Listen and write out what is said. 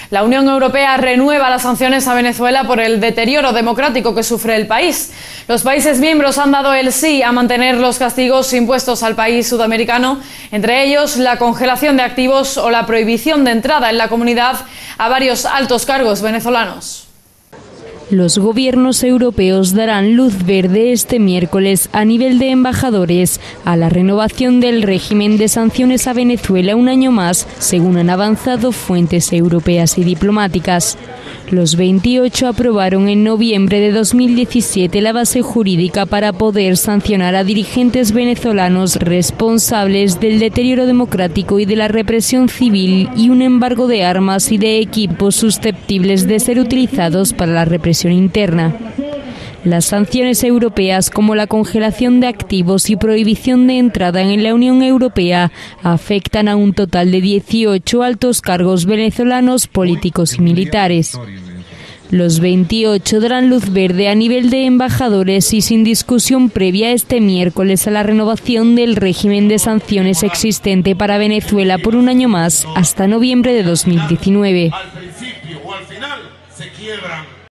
La Unión Europea renueva las sanciones a Venezuela por el deterioro democrático que sufre el país. Los países miembros han dado el sí a mantener los castigos impuestos al país sudamericano, entre ellos la congelación de activos o la prohibición de entrada en la comunidad a varios altos cargos venezolanos. Los gobiernos europeos darán luz verde este miércoles a nivel de embajadores a la renovación del régimen de sanciones a Venezuela un año más, según han avanzado fuentes europeas y diplomáticas. Los 28 aprobaron en noviembre de 2017 la base jurídica para poder sancionar a dirigentes venezolanos responsables del deterioro democrático y de la represión civil y un embargo de armas y de equipos susceptibles de ser utilizados para la represión interna. Las sanciones europeas, como la congelación de activos y prohibición de entrada en la Unión Europea, afectan a un total de 18 altos cargos venezolanos, políticos y militares. Los 28 darán luz verde a nivel de embajadores y sin discusión previa este miércoles a la renovación del régimen de sanciones existente para Venezuela por un año más, hasta noviembre de 2019.